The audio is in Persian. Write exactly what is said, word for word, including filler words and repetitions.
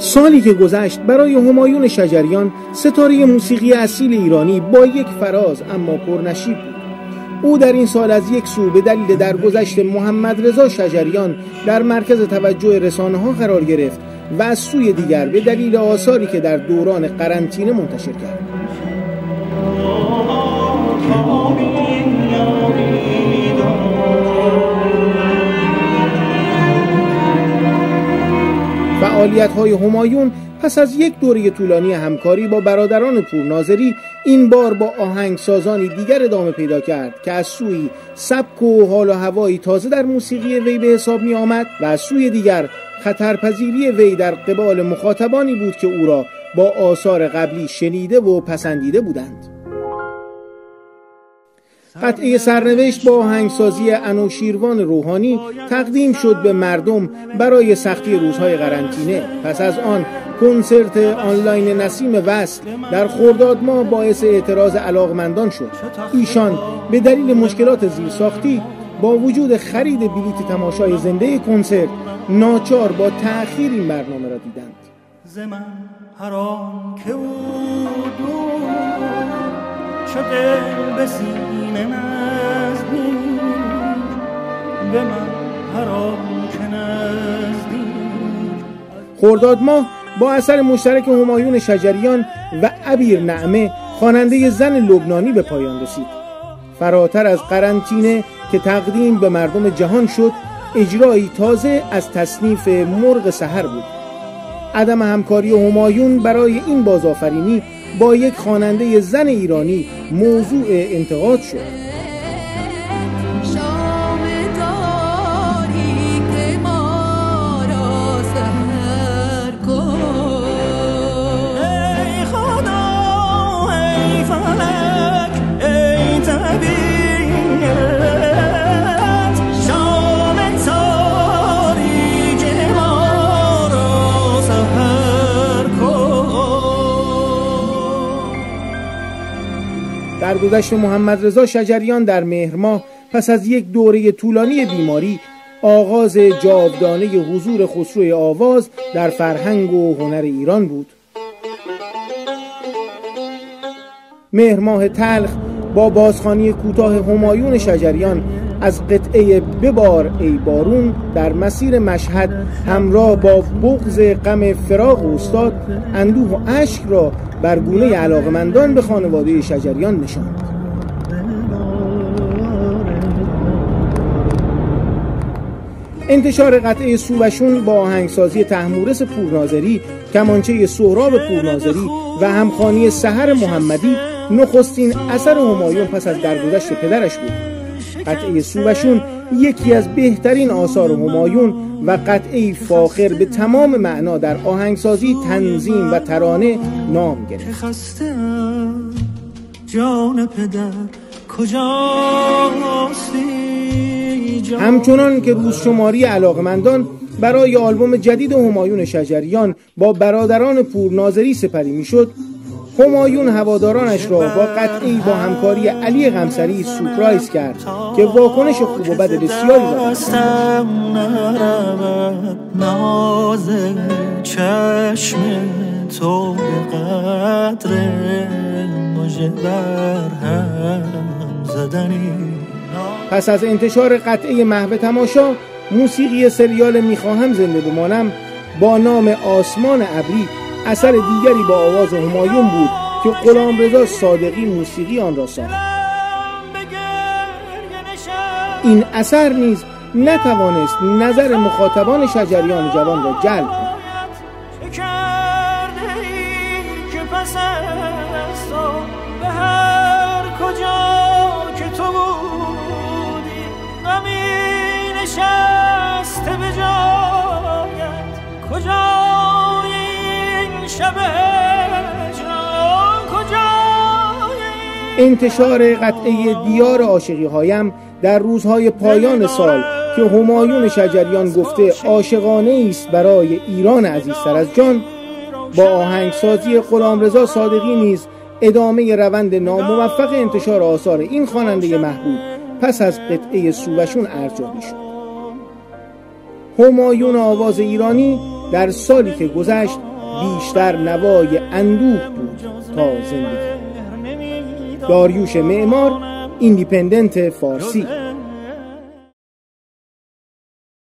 سالی که گذشت برای همایون شجریان، ستاره موسیقی اصیل ایرانی، با یک فراز اما پرنشیب بود. او در این سال از یک سو به دلیل درگذشت محمد رضا شجریان در مرکز توجه رسانه‌ها قرار گرفت و از سوی دیگر به دلیل آثاری که در دوران قرنطینه منتشر کرد. فعالیت‌های همایون پس از یک دوره طولانی همکاری با برادران پورناظری این بار با آهنگسازانی دیگر ادامه پیدا کرد که از سوی سبک و حال و هوایی تازه در موسیقی وی به حساب می آمد و از سوی دیگر خطرپذیری وی در قبال مخاطبانی بود که او را با آثار قبلی شنیده و پسندیده بودند. قطعه سرنوشت با آهنگسازی انوشیروان روحانی تقدیم شد به مردم برای سختی روزهای قرنطینه. پس از آن کنسرت آنلاین نسیم وصل در خرداد ماه باعث اعتراض علاقمندان شد. ایشان به دلیل مشکلات زیرساختی با وجود خرید بلیت تماشای زنده کنسرت ناچار با تأخیر این برنامه را دیدند. زمن حرام که او شده به سینه نزدیک، به من حرام که نزدیک. خرداد ماه با اثر مشترک همایون شجریان و عبیر نعمه، خواننده زن لبنانی، به پایان رسید. فراتر از قرنطینه که تقدیم به مردم جهان شد، اجرایی تازه از تصنیف مرغ سحر بود. عدم همکاری همایون برای این بازآفرینی با یک خواننده زن ایرانی موضوع انتقاد شد. درگذشت محمد رضا شجریان در مهر ماه پس از یک دوره طولانی بیماری، آغاز جاودانه حضور خسروی آواز در فرهنگ و هنر ایران بود. مهر ماه تلخ با بازخوانی کوتاه همایون شجریان از قطعه ببار ای بارون در مسیر مشهد همراه با بغض غم فراق استاد، اندوه و اشک را بر گونه علاقمندان به خانواده شجریان نشاند. انتشار قطعه سوبشون با آهنگسازی طهمورث پورناظری، کمانچه سهراب پورناظری و همخوانی سحر محمدی نخستین اثر همایون پس از درگذشت پدرش بود. قطعه سوبشون یکی از بهترین آثار همایون و قطعه فاخر به تمام معنا در آهنگسازی، تنظیم و ترانه نام گرفت. همچنان که روزشماری علاقمندان برای آلبوم جدید همایون شجریان با برادران پورناظری سپری میشد، همایون هوادارانش را با قطعی با همکاری علی قمصری سورپرایز کرد که واکنش خوب و بد بسیاری داشت. پس از انتشار قطعه محو تماشا، موسیقی سریال میخواهم زنده بمانم با نام آسمان ابری اثر دیگری با آواز همایون بود که غلامرضا صادقی موسیقی آن را ساخت. این اثر نیز نتوانست نظر مخاطبان شجریان جوان را جلب کند. انتشار قطعه دیار عاشقی هایم در روزهای پایان سال که همایون شجریان گفته عاشقانه است برای ایران عزیزتر از جان، با آهنگسازی غلامرضا صادقی نیز ادامه روند ناموفق انتشار آثار این خواننده محبوب پس از قطعه سوبشون ارزیابی شد. همایون آواز ایرانی در سالی که گذشت بیشتر نوای اندوه بود تا زندگی. داریوش معمار، ایندیپندنت فارسی.